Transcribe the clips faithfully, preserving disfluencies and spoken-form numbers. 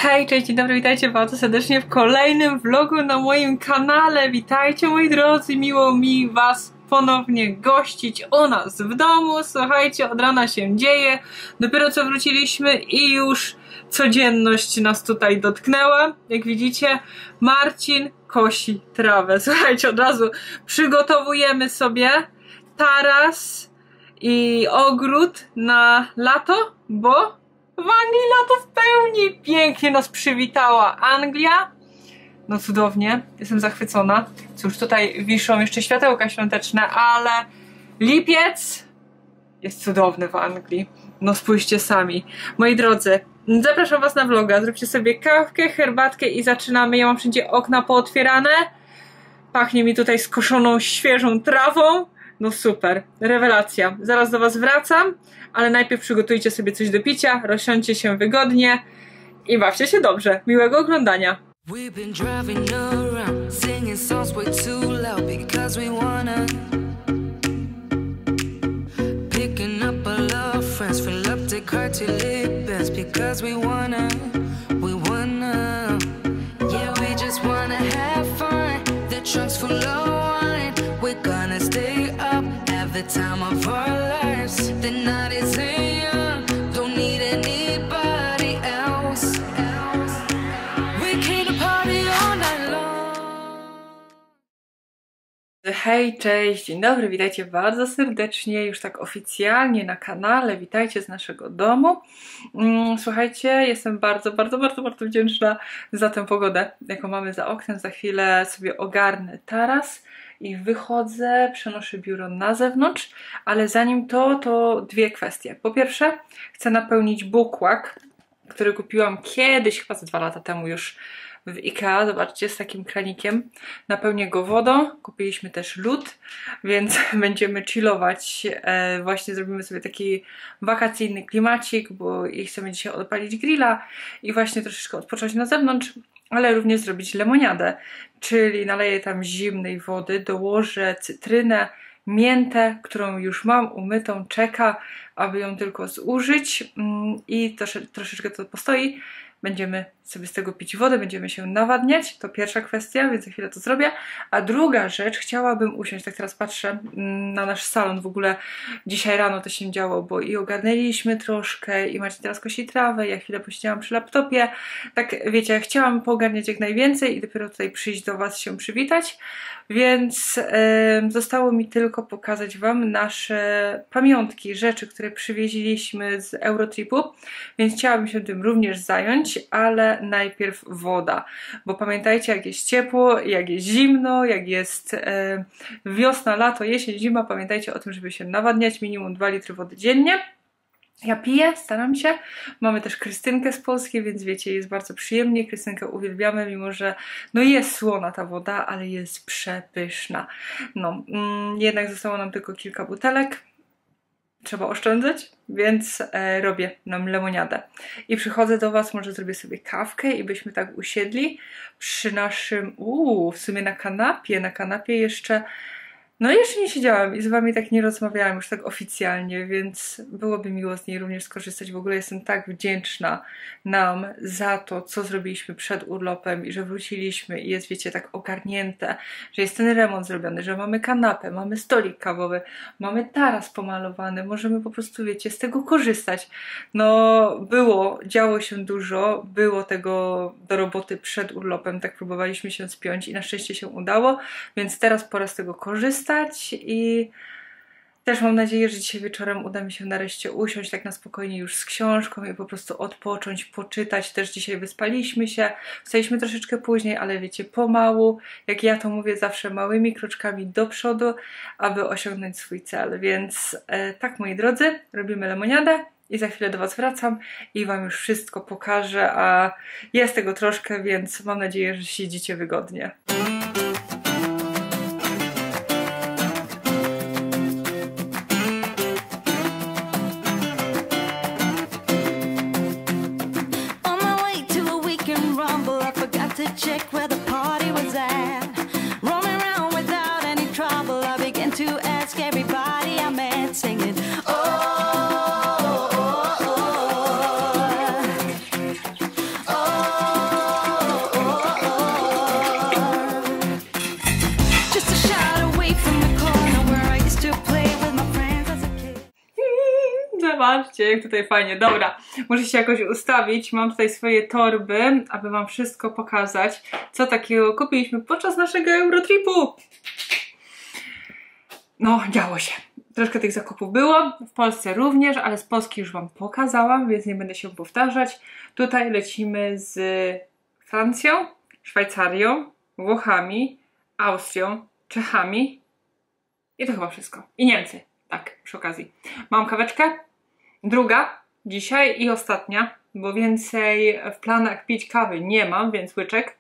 Hej, cześć, dzień dobry, witajcie bardzo serdecznie w kolejnym vlogu na moim kanale. Witajcie moi drodzy, miło mi was ponownie gościć u nas w domu. Słuchajcie, od rana się dzieje, dopiero co wróciliśmy i już codzienność nas tutaj dotknęła. Jak widzicie, Marcin kosi trawę. Słuchajcie, od razu przygotowujemy sobie taras i ogród na lato, bo w Anglii lato w pełni. Pięknie nas przywitała Anglia. No cudownie, jestem zachwycona. Cóż, tutaj wiszą jeszcze światełka świąteczne, ale lipiec jest cudowny w Anglii. No spójrzcie sami. Moi drodzy, zapraszam was na vloga. Zróbcie sobie kawkę, herbatkę i zaczynamy. Ja mam wszędzie okna pootwierane. Pachnie mi tutaj skoszoną, świeżą trawą. No super, rewelacja. Zaraz do was wracam, ale najpierw przygotujcie sobie coś do picia, rozsiądźcie się wygodnie i bawcie się dobrze. Miłego oglądania. We've been driving around, singing songs way too loud because we wanna. Picking up all our friends, fill up the car to live best because we wanna, we wanna. Yeah, we just wanna have fun. The trunk's full of wine. We're gonna stay up, have the time of our lives. The night is young, don't need anybody else. We came to party all night long. Hej, cześć, dzień dobry, witajcie bardzo serdecznie, już tak oficjalnie na kanale, witajcie z naszego domu. Słuchajcie, jestem bardzo, bardzo, bardzo, bardzo wdzięczna za tę pogodę, jaką mamy za oknem. Za chwilę sobie ogarnę taras i wychodzę, przenoszę biuro na zewnątrz, ale zanim to, to dwie kwestie. Po pierwsze, chcę napełnić bukłak, który kupiłam kiedyś, chyba ze dwa lata temu już w Ikea, zobaczcie, z takim kranikiem. Napełnię go wodą, kupiliśmy też lód, więc będziemy chillować. E, właśnie zrobimy sobie taki wakacyjny klimacik, bo i chcemy dzisiaj odpalić grilla i właśnie troszeczkę odpocząć na zewnątrz, ale również zrobić lemoniadę, czyli naleję tam zimnej wody, dołożę cytrynę, miętę, którą już mam umytą, czeka, aby ją tylko zużyć i trosze, troszeczkę to postoi. Będziemy sobie z tego pić wodę, będziemy się nawadniać, to pierwsza kwestia, więc za chwilę to zrobię. A druga rzecz, chciałabym usiąść, tak teraz patrzę na nasz salon, w ogóle dzisiaj rano to się działo, bo i ogarnęliśmy troszkę, i Marcin teraz kosi trawę, ja chwilę posiedziałam przy laptopie, tak wiecie, chciałam poogarniać jak najwięcej i dopiero tutaj przyjść do was się przywitać, więc yy, zostało mi tylko pokazać wam nasze pamiątki, rzeczy, które przywieźliśmy z Eurotripu, więc chciałabym się tym również zająć, ale najpierw woda, bo pamiętajcie, jak jest ciepło, jak jest zimno, jak jest e, wiosna, lato, jesień, zima, pamiętajcie o tym, żeby się nawadniać, minimum dwa litry wody dziennie. Ja piję, staram się. Mamy też Krystynkę z Polski, więc wiecie, jest bardzo przyjemnie. Krystynkę uwielbiamy, mimo że no jest słona ta woda, ale jest przepyszna. No, mm, jednak zostało nam tylko kilka butelek. Trzeba oszczędzać, więc e, robię nam lemoniadę. I przychodzę do was, może zrobię sobie kawkę i byśmy tak usiedli przy naszym, uuu, w sumie na kanapie, na kanapie jeszcze, no jeszcze nie siedziałam i z wami tak nie rozmawiałam już tak oficjalnie, więc byłoby miło z niej również skorzystać. W ogóle jestem tak wdzięczna nam za to, co zrobiliśmy przed urlopem i że wróciliśmy i jest, wiecie, tak ogarnięte, że jest ten remont zrobiony, że mamy kanapę, mamy stolik kawowy, mamy taras pomalowany, możemy po prostu, wiecie, z tego korzystać. No było, działo się dużo, było tego do roboty przed urlopem, tak próbowaliśmy się spiąć i na szczęście się udało, więc teraz pora z tego korzystać. I też mam nadzieję, że dzisiaj wieczorem uda mi się nareszcie usiąść tak na spokojnie już z książką i po prostu odpocząć, poczytać. Też dzisiaj wyspaliśmy się, wstaliśmy troszeczkę później, ale wiecie, pomału, jak ja to mówię, zawsze małymi kroczkami do przodu, aby osiągnąć swój cel. Więc e, tak, moi drodzy, robimy lemoniadę i za chwilę do was wracam i wam już wszystko pokażę, a jest tego troszkę, więc mam nadzieję, że siedzicie wygodnie. Check where the party was at. Roaming around without any trouble, I began to ask everybody I met, singing, oh, oh, oh, oh, oh. Zobaczcie, jak tutaj fajnie. Dobra, muszę się jakoś ustawić. Mam tutaj swoje torby, aby wam wszystko pokazać, co takiego kupiliśmy podczas naszego Eurotripu. No, działo się. Troszkę tych zakupów było, w Polsce również, ale z Polski już wam pokazałam, więc nie będę się powtarzać. Tutaj lecimy z Francją, Szwajcarią, Włochami, Austrią, Czechami i to chyba wszystko. I Niemcy, tak, przy okazji. Mam kaweczkę, druga dzisiaj i ostatnia, bo więcej w planach pić kawy nie mam, więc łyczek.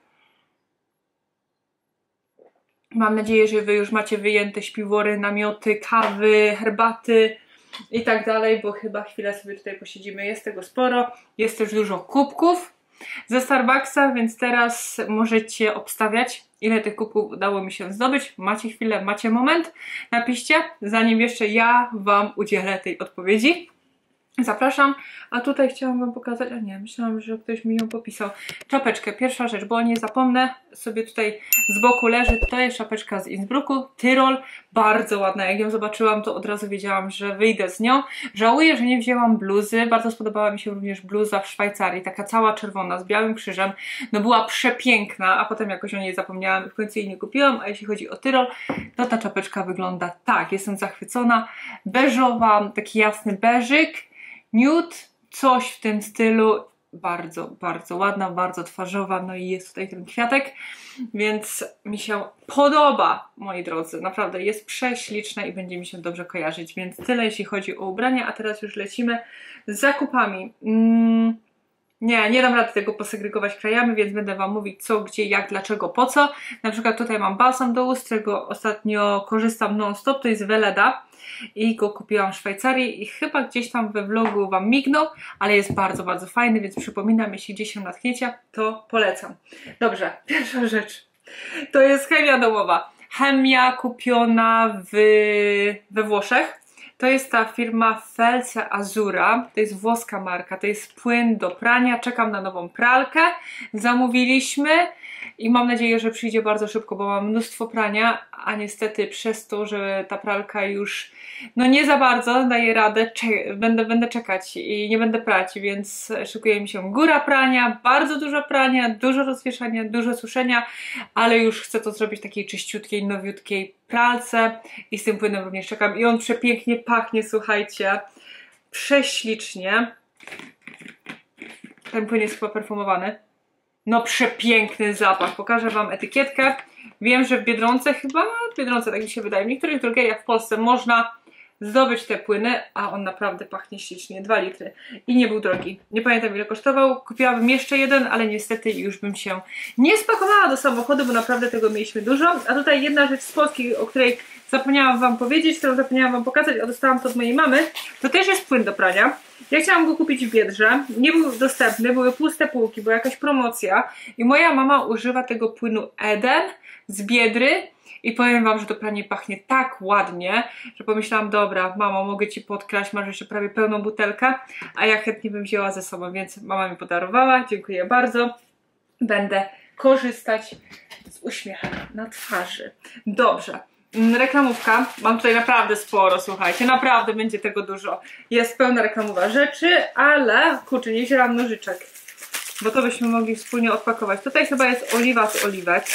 Mam nadzieję, że wy już macie wyjęte śpiwory, namioty, kawy, herbaty i tak dalej, bo chyba chwilę sobie tutaj posiedzimy. Jest tego sporo, jest też dużo kubków ze Starbucksa, więc teraz możecie obstawiać, ile tych kubków udało mi się zdobyć. Macie chwilę, macie moment. Napiszcie, zanim jeszcze ja wam udzielę tej odpowiedzi. Zapraszam, a tutaj chciałam wam pokazać, a nie, myślałam, że ktoś mi ją popisał. Czapeczkę, pierwsza rzecz, bo nie zapomnę, sobie tutaj z boku leży, to jest czapeczka z Innsbrucku, Tyrol, bardzo ładna, jak ją zobaczyłam, to od razu wiedziałam, że wyjdę z nią. Żałuję, że nie wzięłam bluzy, bardzo spodobała mi się również bluza w Szwajcarii, taka cała czerwona, z białym krzyżem, no była przepiękna, a potem jakoś o niej zapomniałam i w końcu jej nie kupiłam, a jeśli chodzi o Tyrol, to ta czapeczka wygląda tak, jestem zachwycona, beżowa, taki jasny beżyk, nude, coś w tym stylu, bardzo, bardzo ładna, bardzo twarzowa, no i jest tutaj ten kwiatek, więc mi się podoba, moi drodzy, naprawdę jest prześliczna i będzie mi się dobrze kojarzyć, więc tyle jeśli chodzi o ubrania, a teraz już lecimy z zakupami. Mm, nie, nie dam rady tego posegregować krajami, więc będę wam mówić co, gdzie, jak, dlaczego, po co. Na przykład tutaj mam balsam do ust, którego ostatnio korzystam non-stop, to jest Weleda i go kupiłam w Szwajcarii i chyba gdzieś tam we vlogu wam mignął, ale jest bardzo, bardzo fajny, więc przypominam, jeśli gdzieś się natchniecie, to polecam. Dobrze, pierwsza rzecz, to jest chemia domowa. Chemia kupiona w, we Włoszech. To jest ta firma Felce Azura, to jest włoska marka, to jest płyn do prania, czekam na nową pralkę, zamówiliśmy i mam nadzieję, że przyjdzie bardzo szybko, bo mam mnóstwo prania, a niestety przez to, że ta pralka już no nie za bardzo daje radę, będę, będę czekać i nie będę prać, więc szykuje mi się góra prania, bardzo dużo prania, dużo rozwieszania, dużo suszenia, ale już chcę to zrobić takiej czyściutkiej, nowiutkiej pralce i z tym płynem również czekam i on przepięknie pachnie, słuchajcie, prześlicznie. Ten płyn jest chyba perfumowany. No przepiękny zapach, pokażę wam etykietkę. Wiem, że w Biedronce chyba, w Biedronce tak mi się wydaje, w niektórych drogeriach w Polsce można zdobyć te płyny, a on naprawdę pachnie ślicznie, dwa litry i nie był drogi. Nie pamiętam ile kosztował, kupiłabym jeszcze jeden, ale niestety już bym się nie spakowała do samochodu, bo naprawdę tego mieliśmy dużo. A tutaj jedna rzecz z Polski, o której zapomniałam wam powiedzieć, którą zapomniałam wam pokazać, a dostałam to od mojej mamy, to też jest płyn do prania. Ja chciałam go kupić w Biedrze, nie był dostępny, były puste półki, była jakaś promocja i moja mama używa tego płynu Eden z Biedry i powiem wam, że to pranie pachnie tak ładnie, że pomyślałam, dobra, mamo, mogę ci podkraść, masz jeszcze prawie pełną butelkę, a ja chętnie bym wzięła ze sobą, więc mama mi podarowała, dziękuję bardzo, będę korzystać z uśmiechem na twarzy. Dobrze. Reklamówka, mam tutaj naprawdę sporo, słuchajcie, naprawdę będzie tego dużo. Jest pełna reklamowa rzeczy, ale kurczę, nie wzięłam nożyczek, bo to byśmy mogli wspólnie odpakować. Tutaj chyba jest oliwa z oliwek.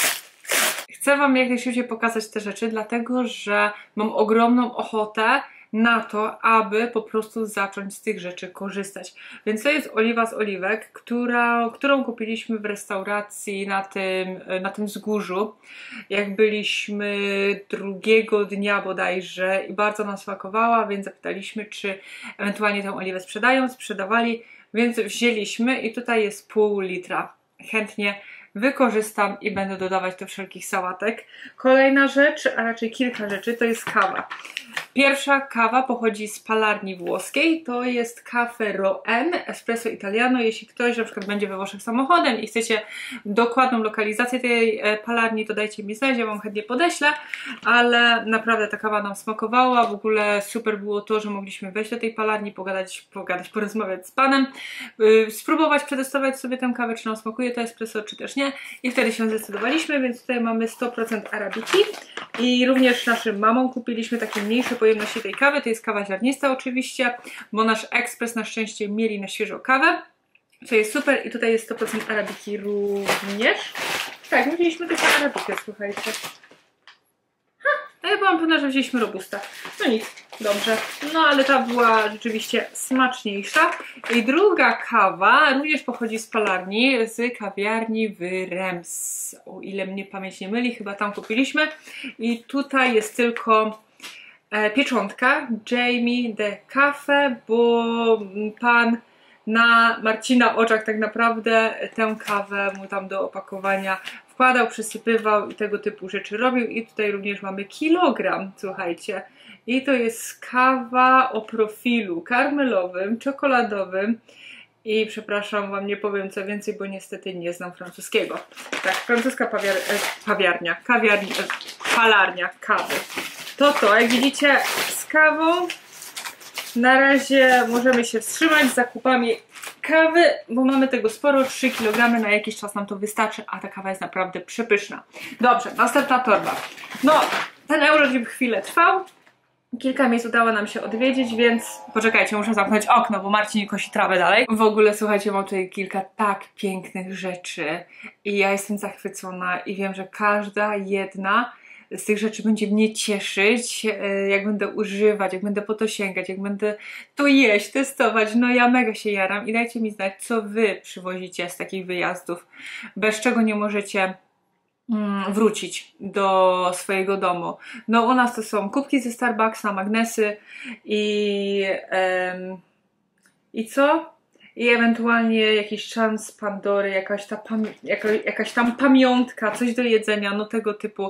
Chcę wam jak najszybciej pokazać te rzeczy, dlatego że mam ogromną ochotę na to, aby po prostu zacząć z tych rzeczy korzystać. Więc to jest oliwa z oliwek, która, którą kupiliśmy w restauracji na tym, na tym wzgórzu, jak byliśmy drugiego dnia bodajże i bardzo nas smakowała, więc zapytaliśmy, czy ewentualnie tę oliwę sprzedają, sprzedawali, więc wzięliśmy i tutaj jest pół litra. Chętnie wykorzystam i będę dodawać do wszelkich sałatek. Kolejna rzecz, a raczej kilka rzeczy, to jest kawa. Pierwsza kawa pochodzi z palarni włoskiej, to jest Caffè Roen Espresso Italiano. Jeśli ktoś na przykład będzie we Włoszech samochodem i chcecie dokładną lokalizację tej palarni, to dajcie mi znać, ja wam chętnie podeślę, ale naprawdę ta kawa nam smakowała, w ogóle super było to, że mogliśmy wejść do tej palarni, pogadać, pogadać porozmawiać z panem, yy, spróbować, przetestować sobie tę kawę, czy nam smakuje to espresso, czy też nie. serdecznie i wtedy się zdecydowaliśmy, więc tutaj mamy sto procent arabiki i również naszym mamom kupiliśmy takie mniejsze pojemności tej kawy, to jest kawa ziarnista oczywiście, bo nasz ekspres na szczęście mieli na świeżą kawę, co jest super i tutaj jest sto procent arabiki również. Tak, my wzięliśmy tylko arabikę, słuchajcie. A ja byłam pewna, że wzięliśmy robusta. No nic, dobrze. No ale ta była rzeczywiście smaczniejsza. I druga kawa również pochodzi z palarni, z kawiarni w Reims. O ile mnie pamięć nie myli, chyba tam kupiliśmy. I tutaj jest tylko e, pieczątka Jamie de Cafe, bo pan na Marcina oczach tak naprawdę tę kawę mu tam do opakowania wkładał, przysypywał i tego typu rzeczy robił. I tutaj również mamy kilogram, słuchajcie. I to jest kawa o profilu karmelowym, czekoladowym. I przepraszam, wam nie powiem co więcej, bo niestety nie znam francuskiego. Tak, francuska pawiar e, pawiarnia, kawiarnia, e, palarnia kawy. To to, jak widzicie, z kawą na razie możemy się wstrzymać z zakupami kawy, bo mamy tego sporo, trzy kilogramy, na jakiś czas nam to wystarczy, a ta kawa jest naprawdę przepyszna. Dobrze, następna torba. No, ten Eurotrip chwilę trwał, kilka miejsc udało nam się odwiedzić, więc poczekajcie, muszę zamknąć okno, bo Marcin kosi trawę dalej. W ogóle, słuchajcie, mam tutaj kilka tak pięknych rzeczy i ja jestem zachwycona i wiem, że każda jedna z tych rzeczy będzie mnie cieszyć, jak będę używać, jak będę po to sięgać, jak będę to jeść, testować. No ja mega się jaram i dajcie mi znać, co wy przywozicie z takich wyjazdów, bez czego nie możecie mm, wrócić do swojego domu. No u nas to są kubki ze Starbucksa, magnesy i em, i co? I ewentualnie jakiś czan z Pandory, jakaś, ta jaka, jakaś tam pamiątka, coś do jedzenia, no tego typu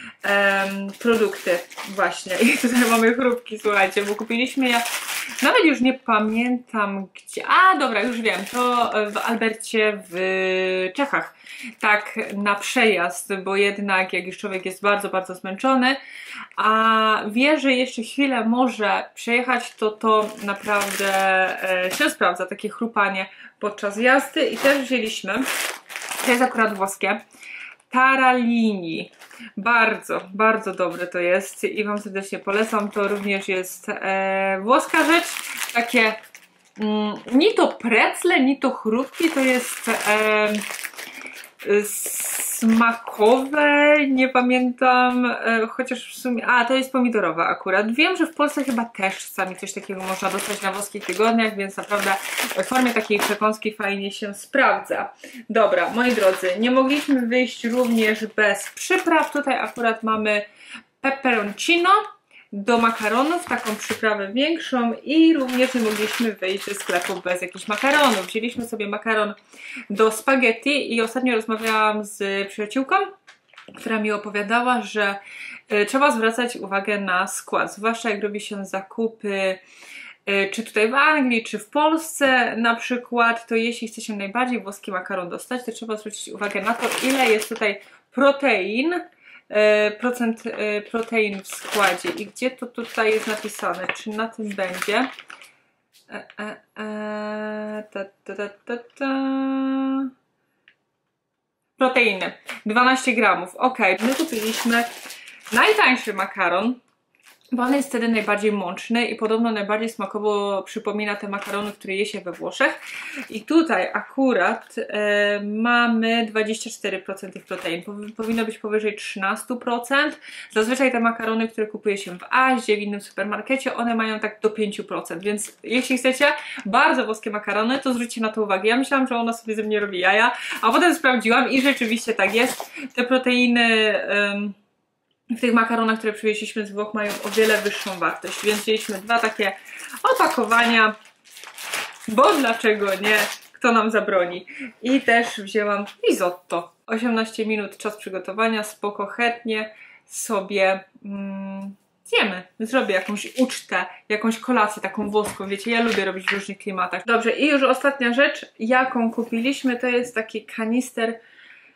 um, produkty właśnie. I tutaj mamy chrupki, słuchajcie, bo kupiliśmy je, nawet już nie pamiętam gdzie, a dobra, już wiem, to w Albercie w Czechach, tak na przejazd, bo jednak jak już człowiek jest bardzo, bardzo zmęczony, a wie, że jeszcze chwilę może przejechać, to to naprawdę e, się sprawdza, takie chrupanie podczas jazdy. I też wzięliśmy, to jest akurat włoskie, Taralini. Bardzo, bardzo dobre to jest i wam serdecznie polecam. To również jest e, włoska rzecz, takie mm, ni to precle, ni to chrupki, to jest e, smakowe, nie pamiętam, e, chociaż w sumie, a to jest pomidorowa akurat. Wiem, że w Polsce chyba też czasami coś takiego można dostać na włoskich tygodniach, więc naprawdę w formie takiej przekąski fajnie się sprawdza. Dobra, moi drodzy, nie mogliśmy wyjść również bez przypraw. Tutaj akurat mamy peperoncino do makaronów, taką przyprawę większą i również nie mogliśmy wyjść ze sklepu bez jakichś makaronów. Wzięliśmy sobie makaron do spaghetti i ostatnio rozmawiałam z przyjaciółką, która mi opowiadała, że y, trzeba zwracać uwagę na skład, zwłaszcza jak robi się zakupy y, czy tutaj w Anglii, czy w Polsce na przykład, to jeśli chce się najbardziej włoski makaron dostać, to trzeba zwrócić uwagę na to, ile jest tutaj protein, procent protein w składzie i gdzie to tutaj jest napisane, czy na tym będzie e, e, e, ta, ta, ta, ta, ta. Proteiny dwanaście gramów, ok, my kupiliśmy najtańszy makaron, bo on jest wtedy najbardziej mączny i podobno najbardziej smakowo przypomina te makarony, które je się we Włoszech. I tutaj akurat e, mamy dwadzieścia cztery procent tych protein. Powinno być powyżej trzynaście procent. Zazwyczaj te makarony, które kupuje się w Aździe, w innym supermarkecie, one mają tak do pięć procent. Więc jeśli chcecie bardzo włoskie makarony, to zwróćcie na to uwagę. Ja myślałam, że ona sobie ze mnie robi jaja, a potem sprawdziłam i rzeczywiście tak jest. Te proteiny Um, w tych makaronach, które przywieźliśmy z Włoch, mają o wiele wyższą wartość, więc wzięliśmy dwa takie opakowania, bo dlaczego nie? Kto nam zabroni? I też wzięłam risotto. osiemnaście minut czas przygotowania, spoko, chętnie sobie mm, zjemy. Zrobię jakąś ucztę, jakąś kolację taką włoską, wiecie, ja lubię robić w różnych klimatach. Dobrze, i już ostatnia rzecz, jaką kupiliśmy, to jest taki kanister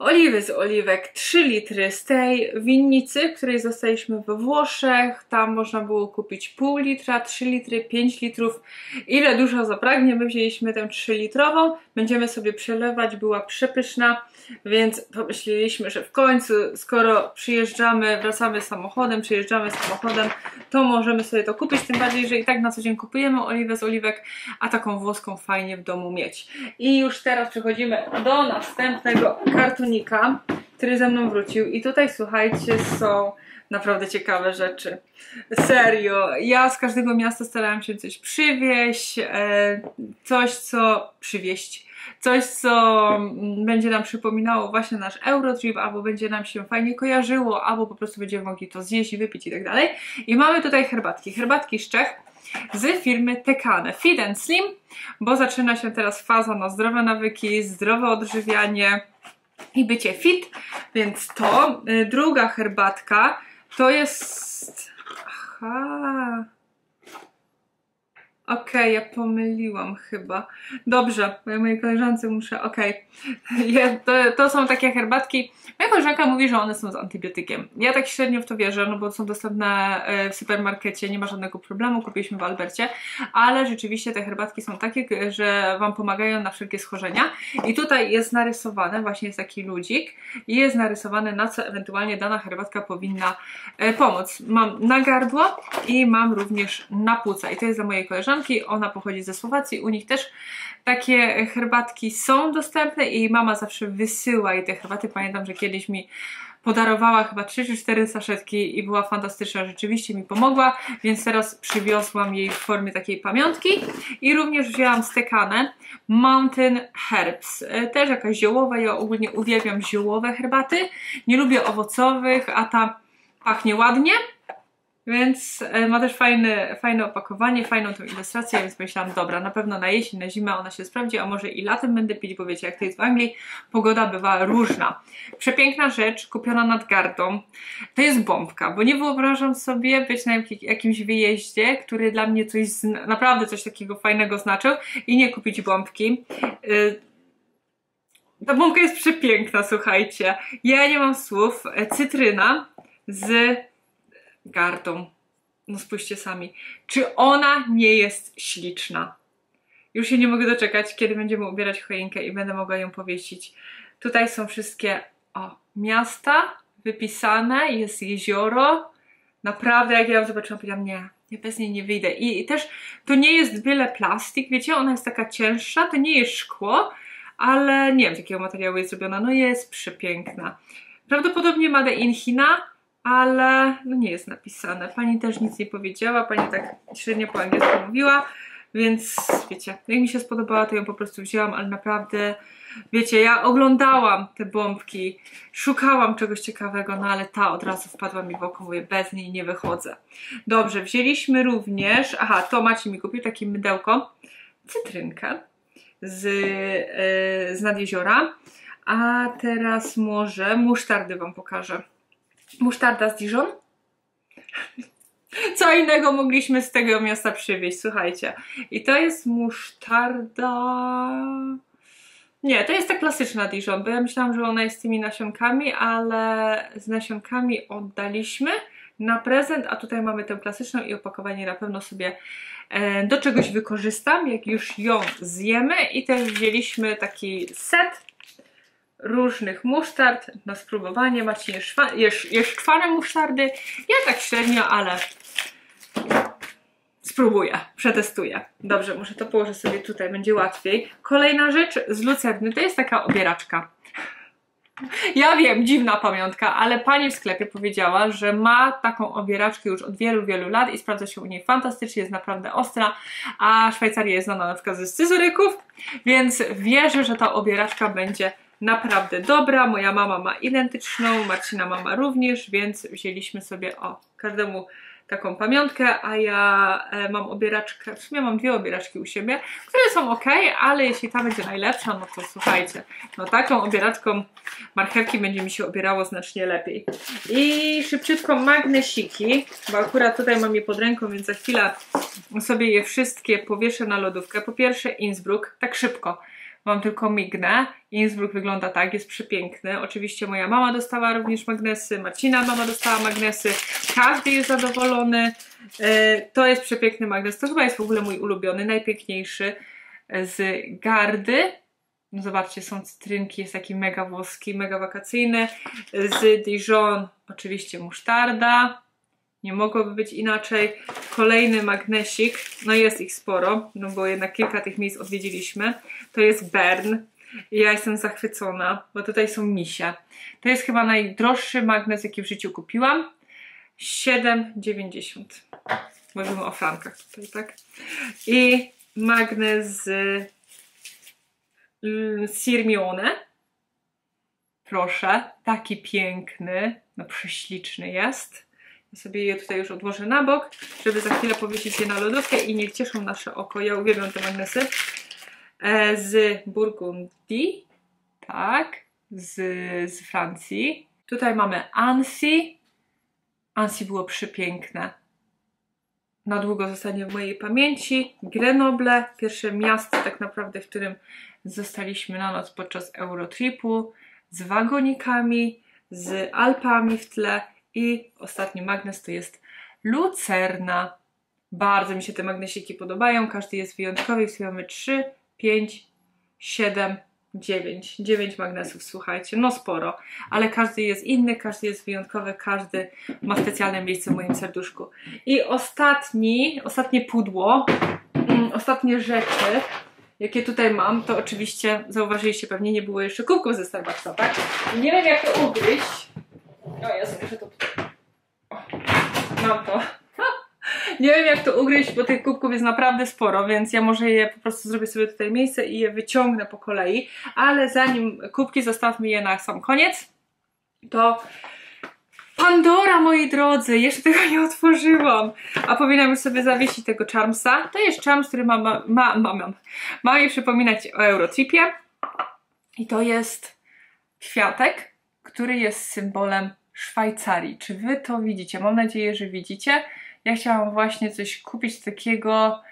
oliwy z oliwek, trzy litry z tej winnicy, której zostaliśmy we Włoszech. Tam można było kupić pół litra, trzy litry, pięć litrów. Ile dużo zapragnie, my wzięliśmy tę trzy litrową. Będziemy sobie przelewać, była przepyszna, więc pomyśleliśmy, że w końcu, skoro przyjeżdżamy, wracamy samochodem, przyjeżdżamy samochodem, to możemy sobie to kupić, tym bardziej, że i tak na co dzień kupujemy oliwę z oliwek, a taką włoską fajnie w domu mieć. I już teraz przechodzimy do następnego kartonika, który ze mną wrócił i tutaj, słuchajcie, są naprawdę ciekawe rzeczy. Serio, ja z każdego miasta starałam się coś przywieźć, coś co przywieźć, coś co będzie nam przypominało właśnie nasz Eurotrip, albo będzie nam się fajnie kojarzyło, albo po prostu będziemy mogli to zjeść i wypić i tak dalej. I mamy tutaj herbatki, herbatki z Czech, z firmy Tekane, Fit and Slim, bo zaczyna się teraz faza na zdrowe nawyki, zdrowe odżywianie i bycie fit, więc to. Druga herbatka to jest... Aha... Okej, okay, ja pomyliłam chyba. Dobrze, bo ja mojej koleżance muszę... Okej, okay. to, to są takie herbatki. Moja koleżanka mówi, że one są z antybiotykiem. Ja tak średnio w to wierzę, no bo są dostępne w supermarkecie, nie ma żadnego problemu, kupiliśmy w Albercie, ale rzeczywiście te herbatki są takie, że Wam pomagają na wszelkie schorzenia. I tutaj jest narysowane, właśnie jest taki ludzik i jest narysowane, na co ewentualnie dana herbatka powinna pomóc. Mam na gardło i mam również na płuca i to jest dla mojej koleżanki. Ona pochodzi ze Słowacji, u nich też takie herbatki są dostępne i mama zawsze wysyła jej te herbaty. Pamiętam, że kiedyś mi podarowała chyba trzy czy cztery saszetki i była fantastyczna, rzeczywiście mi pomogła, więc teraz przywiozłam jej w formie takiej pamiątki i również wzięłam z Tekane Mountain Herbs, też jakaś ziołowa, ja ogólnie uwielbiam ziołowe herbaty, nie lubię owocowych, a ta pachnie ładnie. Więc ma też fajne, fajne opakowanie, fajną tą ilustrację, więc myślałam, dobra, na pewno na jesień, na zimę ona się sprawdzi, a może i latem będę pić, bo wiecie, jak to jest w Anglii, pogoda bywa różna. Przepiękna rzecz, kupiona nad gardą, to jest bombka, bo nie wyobrażam sobie być na jakimś wyjeździe, który dla mnie coś, naprawdę coś takiego fajnego znaczył i nie kupić bombki. Ta bombka jest przepiękna, słuchajcie. Ja nie mam słów. Cytryna z gardą. No spójrzcie sami. Czy ona nie jest śliczna? Już się nie mogę doczekać, kiedy będziemy ubierać choinkę i będę mogła ją powiesić. Tutaj są wszystkie o, miasta wypisane, jest jezioro. Naprawdę, jak ja ją zobaczyłam, powiedziałam, nie, ja bez niej nie wyjdę. I, I też to nie jest byle plastik, wiecie, ona jest taka cięższa, to nie jest szkło, ale nie wiem, z jakiego materiału jest zrobiona. No jest przepiękna. Prawdopodobnie Made in China, ale no nie jest napisane. Pani też nic nie powiedziała, pani tak średnio po angielsku mówiła, więc wiecie, jak mi się spodobała, to ją po prostu wzięłam, ale naprawdę, wiecie, ja oglądałam te bombki, szukałam czegoś ciekawego, no ale ta od razu wpadła mi w oko, mówię, bez niej nie wychodzę. Dobrze, wzięliśmy również, aha, to Maciej mi kupił, takie mydełko, cytrynkę z, yy, z nad jeziora, a teraz może musztardy Wam pokażę. Musztarda z Dijon. Co innego mogliśmy z tego miasta przywieźć, słuchajcie. I to jest musztarda... Nie, to jest ta klasyczna Dijon, bo ja myślałam, że ona jest z tymi nasionkami, ale z nasionkami oddaliśmy na prezent, a tutaj mamy tę klasyczną i opakowanie na pewno sobie e, do czegoś wykorzystam, jak już ją zjemy. I też wzięliśmy taki set różnych musztard na spróbowanie. Macie jeszczwane musztardy. Ja tak średnio, ale spróbuję, przetestuję. Dobrze, muszę to położyć sobie tutaj, będzie łatwiej. Kolejna rzecz z lucerny, to jest taka obieraczka. Ja wiem, dziwna pamiątka, ale pani w sklepie powiedziała, że ma taką obieraczkę już od wielu, wielu lat i sprawdza się u niej fantastycznie, jest naprawdę ostra, a Szwajcaria jest znana na przykład ze scyzoryków, więc wierzę, że ta obieraczka będzie naprawdę dobra. Moja mama ma identyczną, Marcina mama również, więc wzięliśmy sobie o każdemu taką pamiątkę, a ja e, mam obieraczkę, w sumie mam dwie obieraczki u siebie, które są ok, ale jeśli ta będzie najlepsza, no to słuchajcie, no taką obieraczką marchewki będzie mi się obierało znacznie lepiej. I szybciutko magnesiki, bo akurat tutaj mam je pod ręką, więc za chwilę sobie je wszystkie powieszę na lodówkę. Po pierwsze Innsbruck, tak szybko. mam tylko mignę. Innsbruck wygląda tak, jest przepiękny. Oczywiście moja mama dostała również magnesy, Marcina mama dostała magnesy, każdy jest zadowolony. To jest przepiękny magnes, to chyba jest w ogóle mój ulubiony, najpiękniejszy z Gardy. No zobaczcie, są cytrynki, jest taki mega włoski, mega wakacyjny. Z Dijon oczywiście musztarda. Nie mogłoby być inaczej. Kolejny magnesik, no jest ich sporo, no bo jednak kilka tych miejsc odwiedziliśmy. To jest Bern. I ja jestem zachwycona, bo tutaj są misie. To jest chyba najdroższy magnes, jaki w życiu kupiłam. siedem dziewięćdziesiąt. Mówimy o frankach tutaj, tak? I magnes z Sirmione. Proszę, taki piękny, no prześliczny jest. Ja sobie je tutaj już odłożę na bok, żeby za chwilę powiesić je na lodówkę i niech cieszą nasze oko. Ja uwielbiam te magnesy. E, z Burgundii, tak, z, z Francji. Tutaj mamy Annecy. Annecy było przepiękne. Na długo zostanie w mojej pamięci. Grenoble, pierwsze miasto tak naprawdę, w którym zostaliśmy na noc podczas Eurotripu, z wagonikami, z Alpami w tle. I ostatni magnes to jest Lucerna. Bardzo mi się te magnesiki podobają. Każdy jest wyjątkowy. W mamy trzy, pięć, siedem, dziewięć. dziewięć magnesów, słuchajcie. No sporo. Ale każdy jest inny, każdy jest wyjątkowy, każdy ma specjalne miejsce w moim serduszku. I ostatni, ostatnie pudło, mm, ostatnie rzeczy, jakie tutaj mam, to oczywiście zauważyliście pewnie, nie było jeszcze kubków ze Starbucksa, tak? I nie wiem jak to ugryźć. O, ja sobie muszę to tutaj. O, mam to. Nie wiem jak to ugryźć, bo tych kubków jest naprawdę sporo, więc ja może je po prostu zrobię sobie tutaj miejsce i je wyciągnę po kolei. Ale zanim kubki, zostawmy je na sam koniec. To Pandora, moi drodzy, jeszcze tego nie otworzyłam. A powinnam już sobie zawiesić tego Charmsa. To jest Charms, który ma, ma, ma, ma, ma mi przypominać o Eurotripie. I to jest kwiatek, który jest symbolem Szwajcarii. Czy wy to widzicie? Mam nadzieję, że widzicie. Ja chciałam właśnie coś kupić takiego,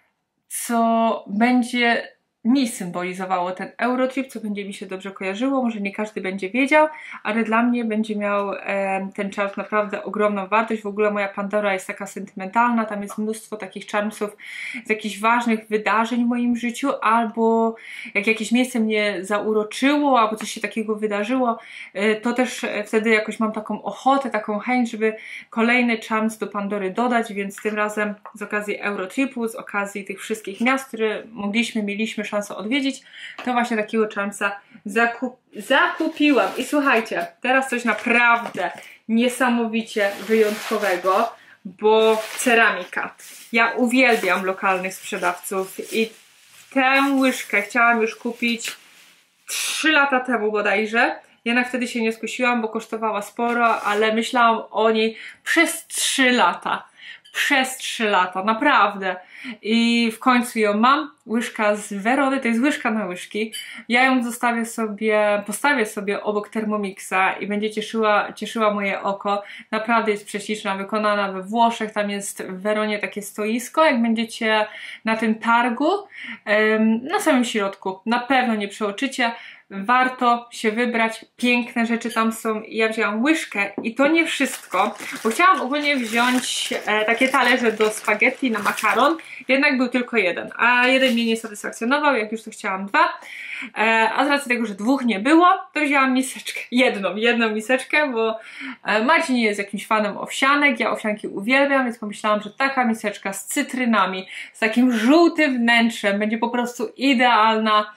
co będzie mi symbolizowało ten Eurotrip, co będzie mi się dobrze kojarzyło. Może nie każdy będzie wiedział, ale dla mnie będzie miał e, ten charm naprawdę ogromną wartość. W ogóle moja Pandora jest taka sentymentalna, tam jest mnóstwo takich charmsów z jakichś ważnych wydarzeń w moim życiu, albo jak jakieś miejsce mnie zauroczyło, albo coś się takiego wydarzyło, e, to też wtedy jakoś mam taką ochotę, taką chęć, żeby kolejny charms do Pandory dodać, więc tym razem z okazji Eurotripu, z okazji tych wszystkich miast, które mogliśmy, mieliśmy szansę odwiedzić, to właśnie takiego charmsa zakup zakupiłam. I słuchajcie, teraz coś naprawdę niesamowicie wyjątkowego, bo ceramika. Ja uwielbiam lokalnych sprzedawców i tę łyżkę chciałam już kupić trzy lata temu bodajże. Jednak wtedy się nie skusiłam, bo kosztowała sporo, ale myślałam o niej przez trzy lata. Przez trzy lata, naprawdę. I w końcu ją mam. Łyżka z Werony, to jest łyżka na łyżki. Ja ją zostawię sobie, postawię sobie obok Thermomixa i będzie cieszyła, cieszyła moje oko. Naprawdę jest prześliczna, wykonana we Włoszech. Tam jest w Weronie takie stoisko. Jak będziecie na tym targu, na samym środku, na pewno nie przeoczycie. Warto się wybrać, piękne rzeczy tam są. Ja wzięłam łyżkę i to nie wszystko, bo chciałam ogólnie wziąć e, takie talerze do spaghetti na makaron, jednak był tylko jeden, a jeden mnie nie satysfakcjonował, jak już to chciałam dwa, e, a z racji tego, że dwóch nie było, to wzięłam miseczkę, jedną, jedną miseczkę, bo e, Marcin nie jest jakimś fanem owsianek, ja owsianki uwielbiam, więc pomyślałam, że taka miseczka z cytrynami, z takim żółtym wnętrzem będzie po prostu idealna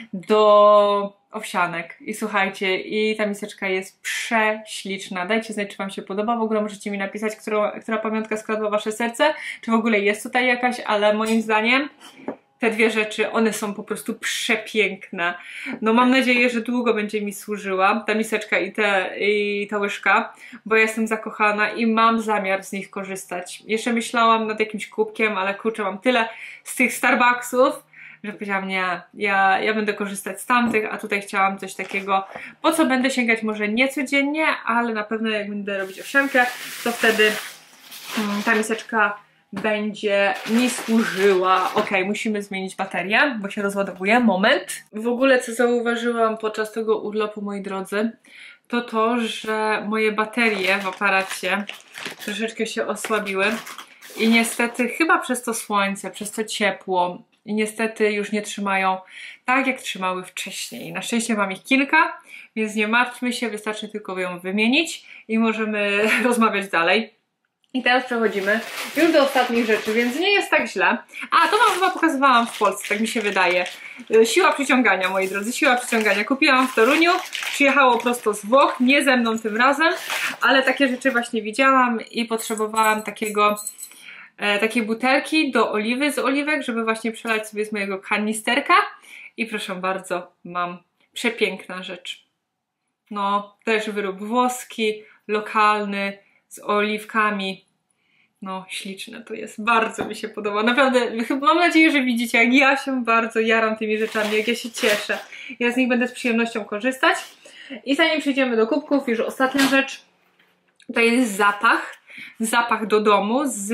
do owsianek. I słuchajcie, i ta miseczka jest prześliczna. Dajcie znać, czy wam się podoba. W ogóle możecie mi napisać, którą, która pamiątka skradła wasze serce, czy w ogóle jest tutaj jakaś, ale moim zdaniem te dwie rzeczy, one są po prostu przepiękne. No mam nadzieję, że długo będzie mi służyła ta miseczka i, te, i ta łyżka, bo ja jestem zakochana i mam zamiar z nich korzystać. Jeszcze myślałam nad jakimś kubkiem, ale kurczę, mam tyle z tych Starbucksów, że powiedziałam, nie, ja, ja będę korzystać z tamtych, a tutaj chciałam coś takiego, po co będę sięgać może nie codziennie, ale na pewno jak będę robić owsiankę, to wtedy mm, ta miseczka będzie mi służyła. Ok, musimy zmienić baterię, bo się rozładowuje. Moment. W ogóle co zauważyłam podczas tego urlopu, moi drodzy, to to, że moje baterie w aparacie troszeczkę się osłabiły i niestety chyba przez to słońce, przez to ciepło i niestety już nie trzymają tak, jak trzymały wcześniej. Na szczęście mam ich kilka, więc nie martwmy się, wystarczy tylko ją wymienić i możemy rozmawiać dalej. I teraz przechodzimy już do ostatnich rzeczy, więc nie jest tak źle. A, to wam chyba pokazywałam w Polsce, tak mi się wydaje. Siła przyciągania, moi drodzy, siła przyciągania. Kupiłam w Toruniu, przyjechało prosto z Włoch, nie ze mną tym razem, ale takie rzeczy właśnie widziałam i potrzebowałam takiego, e, takiej butelki do oliwy z oliwek, żeby właśnie przelać sobie z mojego kanisterka. I proszę bardzo, mam przepiękna rzecz. No, też wyrób włoski, lokalny, z oliwkami. No, śliczne to jest. Bardzo mi się podoba. Naprawdę, mam nadzieję, że widzicie, jak ja się bardzo jaram tymi rzeczami, jak ja się cieszę. Ja z nich będę z przyjemnością korzystać. I zanim przejdziemy do kubków, już ostatnia rzecz. To jest zapach. Zapach do domu z...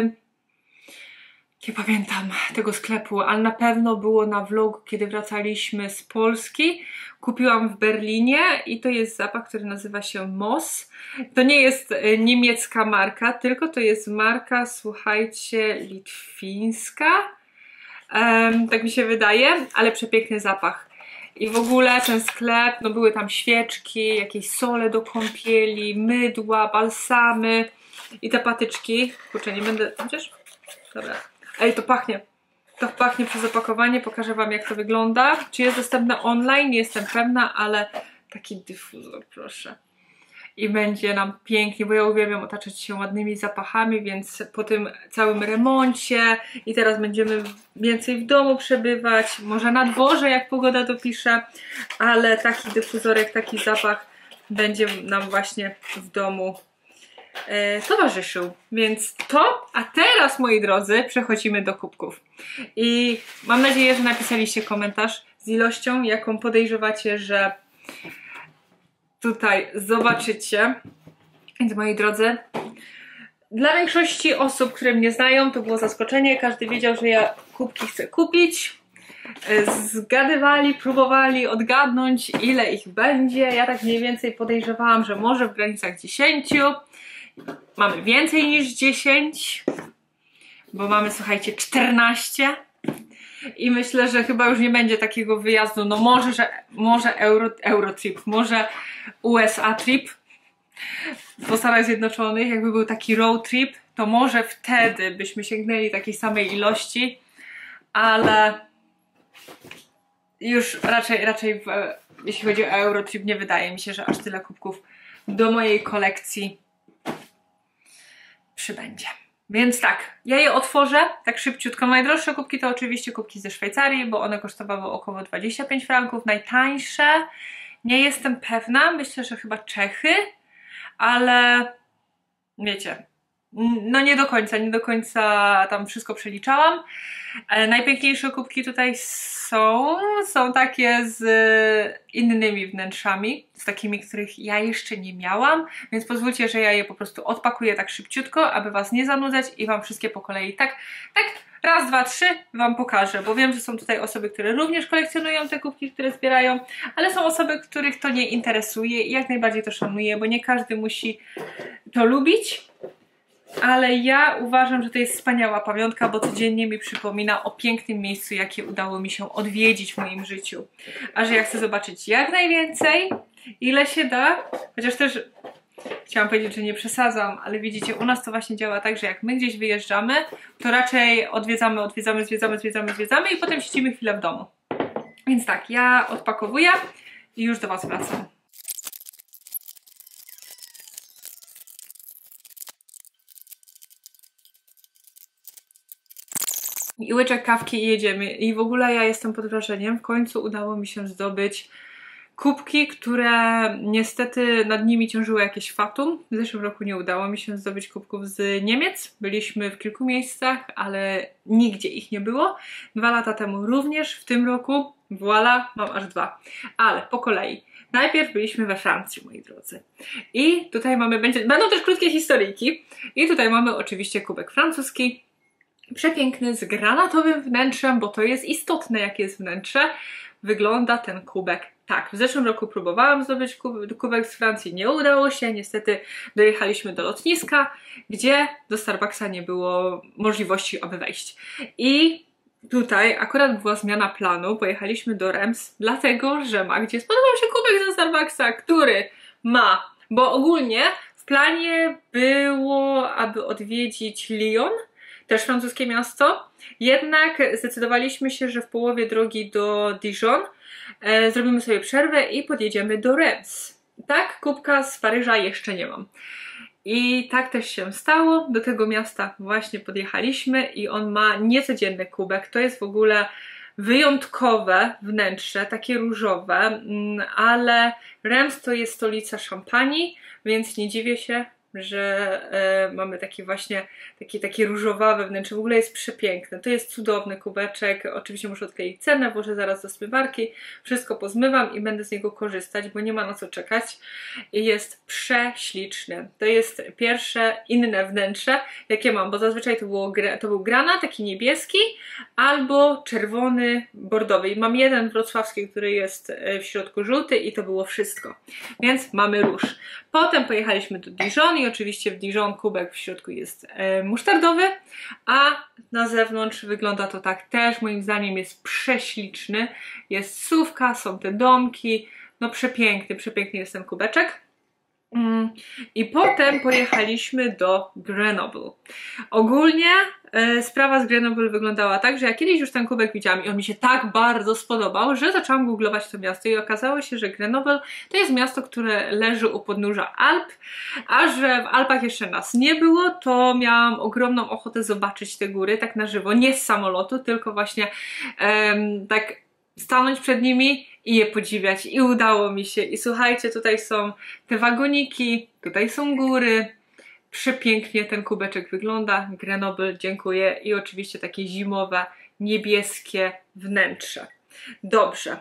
Nie pamiętam tego sklepu, ale na pewno było na vlogu, kiedy wracaliśmy z Polski. Kupiłam w Berlinie i to jest zapach, który nazywa się Moss. To nie jest niemiecka marka, tylko to jest marka, słuchajcie, litwińska. Um, tak mi się wydaje, ale przepiękny zapach. I w ogóle ten sklep, no były tam świeczki, jakieś sole do kąpieli, mydła, balsamy i te patyczki. Kurczę, nie będę... Chociaż? Dobra. Ej, to pachnie. To pachnie przez opakowanie. Pokażę wam, jak to wygląda. Czy jest dostępne online? Nie jestem pewna, ale taki dyfuzor, proszę. I będzie nam pięknie, bo ja uwielbiam otaczać się ładnymi zapachami, więc po tym całym remoncie i teraz będziemy więcej w domu przebywać, może na dworze, jak pogoda dopisze, ale taki dyfuzorek, taki zapach będzie nam właśnie w domu e, towarzyszył. Więc to, a teraz, moi drodzy, przechodzimy do kubków. I mam nadzieję, że napisaliście komentarz z ilością, jaką podejrzewacie, że tutaj zobaczycie. Więc moi drodzy, dla większości osób, które mnie znają, to było zaskoczenie. Każdy wiedział, że ja kubki chcę kupić. Zgadywali, próbowali odgadnąć, ile ich będzie. Ja tak mniej więcej podejrzewałam, że może w granicach dziesięciu. Mamy więcej niż dziesięć, bo mamy, słuchajcie, czternaście. I myślę, że chyba już nie będzie takiego wyjazdu, no może, że może Euro, Eurotrip, może U S A trip po Stanach Zjednoczonych, jakby był taki road trip, to może wtedy byśmy sięgnęli takiej samej ilości, ale już raczej, raczej w, jeśli chodzi o Eurotrip, nie wydaje mi się, że aż tyle kubków do mojej kolekcji przybędzie. Więc tak, ja je otworzę tak szybciutko. Najdroższe kubki to oczywiście kubki ze Szwajcarii, bo one kosztowały około dwadzieścia pięć franków. Najtańsze, nie jestem pewna, myślę, że chyba Czechy, ale wiecie, no nie do końca, nie do końca tam wszystko przeliczałam. Ale najpiękniejsze kubki tutaj są, są takie z innymi wnętrzami, z takimi, których ja jeszcze nie miałam, więc pozwólcie, że ja je po prostu odpakuję tak szybciutko, aby was nie zanudzać i wam wszystkie po kolei tak, tak raz, dwa, trzy wam pokażę, bo wiem, że są tutaj osoby, które również kolekcjonują te kubki, które zbierają, ale są osoby, których to nie interesuje i jak najbardziej to szanuję, bo nie każdy musi to lubić. Ale ja uważam, że to jest wspaniała pamiątka, bo codziennie mi przypomina o pięknym miejscu, jakie udało mi się odwiedzić w moim życiu. A że ja chcę zobaczyć jak najwięcej, ile się da, chociaż też chciałam powiedzieć, że nie przesadzam, ale widzicie, u nas to właśnie działa tak, że jak my gdzieś wyjeżdżamy, to raczej odwiedzamy, odwiedzamy, zwiedzamy, zwiedzamy, zwiedzamy i potem siedzimy chwilę w domu. Więc tak, ja odpakowuję i już do was wracam. I łyczek kawki i jedziemy. I w ogóle ja jestem pod wrażeniem. W końcu udało mi się zdobyć kubki, które niestety nad nimi ciążyło jakieś fatum. W zeszłym roku nie udało mi się zdobyć kubków z Niemiec. Byliśmy w kilku miejscach, ale nigdzie ich nie było. Dwa lata temu również. W tym roku Voila, mam aż dwa. Ale po kolei. Najpierw byliśmy we Francji, moi drodzy. I tutaj mamy, będzie, będą też krótkie historyjki. I tutaj mamy oczywiście kubek francuski. Przepiękny, z granatowym wnętrzem, bo to jest istotne, jakie jest wnętrze. Wygląda ten kubek tak. W zeszłym roku próbowałam zdobyć kubek z Francji, nie udało się. Niestety dojechaliśmy do lotniska, gdzie do Starbucksa nie było możliwości, aby wejść. I tutaj akurat była zmiana planu, pojechaliśmy do Reims, dlatego że Magdzie spodobał się kubek ze Starbucksa, który ma, bo ogólnie w planie było, aby odwiedzić Lyon, też francuskie miasto, jednak zdecydowaliśmy się, że w połowie drogi do Dijon e, zrobimy sobie przerwę i podjedziemy do Reims. Tak, kubka z Paryża jeszcze nie mam. I tak też się stało, do tego miasta właśnie podjechaliśmy i on ma niecodzienny kubek, to jest w ogóle wyjątkowe wnętrze, takie różowe, ale Reims to jest stolica Szampanii, więc nie dziwię się, że e, mamy taki właśnie takie, takie różowawe wnętrze, w ogóle jest przepiękne, to jest cudowny kubeczek, oczywiście muszę odkleić cenę, włożę zaraz do zmywarki, wszystko pozmywam i będę z niego korzystać, bo nie ma na co czekać i jest prześliczny, to jest pierwsze inne wnętrze, jakie mam, bo zazwyczaj to, było, to był granat, taki niebieski, albo czerwony, bordowy i mam jeden wrocławski, który jest w środku żółty i to było wszystko, więc mamy róż. Potem pojechaliśmy do Dijon i oczywiście w Dijon kubek w środku jest e, musztardowy, a na zewnątrz wygląda to tak też, moim zdaniem jest prześliczny, jest sówka, są te domki, no przepiękny, przepiękny jest ten kubeczek. Mm. I potem pojechaliśmy do Grenoble. Ogólnie e, sprawa z Grenoble wyglądała tak, że ja kiedyś już ten kubek widziałam i on mi się tak bardzo spodobał, że zaczęłam googlować to miasto i okazało się, że Grenoble to jest miasto, które leży u podnóża Alp, a że w Alpach jeszcze nas nie było, to miałam ogromną ochotę zobaczyć te góry tak na żywo, nie z samolotu, tylko właśnie em, tak stanąć przed nimi i je podziwiać i udało mi się i słuchajcie, tutaj są te wagoniki, tutaj są góry, przepięknie ten kubeczek wygląda, Grenoble, dziękuję i oczywiście takie zimowe, niebieskie wnętrze. Dobrze.